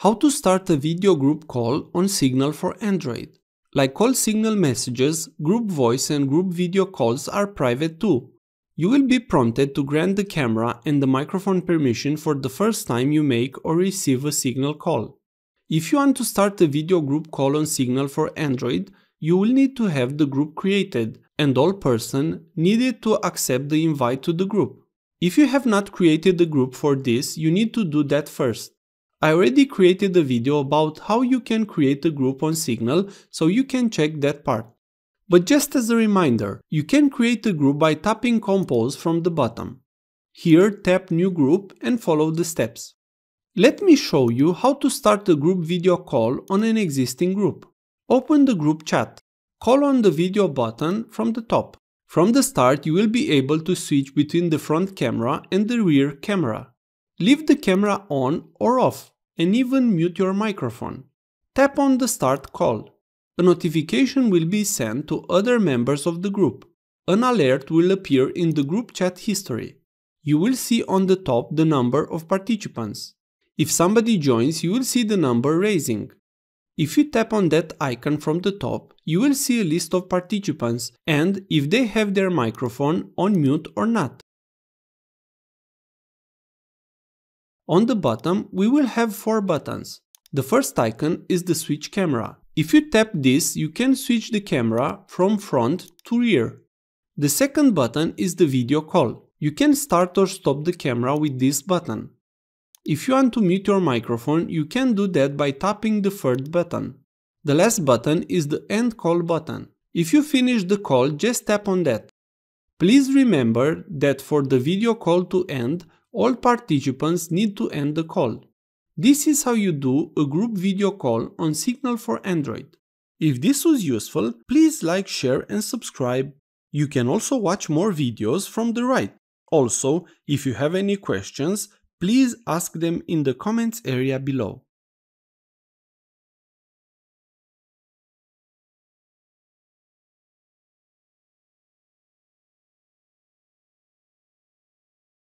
How to start a video group call on Signal for Android. Like all Signal messages, group voice and group video calls are private too. You will be prompted to grant the camera and the microphone permission for the first time you make or receive a Signal call. If you want to start a video group call on Signal for Android, you will need to have the group created, and all persons needed to accept the invite to the group. If you have not created the group for this, you need to do that first. I already created a video about how you can create a group on Signal, so you can check that part. But just as a reminder, you can create a group by tapping Compose from the bottom. Here tap New Group and follow the steps. Let me show you how to start a group video call on an existing group. Open the group chat. Call on the video button from the top. From the start, you will be able to switch between the front camera and the rear camera. Leave the camera on or off, and even mute your microphone. Tap on the Start Call. A notification will be sent to other members of the group. An alert will appear in the group chat history. You will see on the top the number of participants. If somebody joins, you will see the number raising. If you tap on that icon from the top, you will see a list of participants and if they have their microphone on mute or not. On the bottom, we will have 4 buttons. The first icon is the switch camera. If you tap this, you can switch the camera from front to rear. The second button is the video call. You can start or stop the camera with this button. If you want to mute your microphone, you can do that by tapping the third button. The last button is the End Call button. If you finish the call, just tap on that. Please remember that for the video call to end, all participants need to end the call. This is how you do a group video call on Signal for Android. If this was useful, please like, share and subscribe. You can also watch more videos from the right. Also, if you have any questions, please ask them in the comments area below.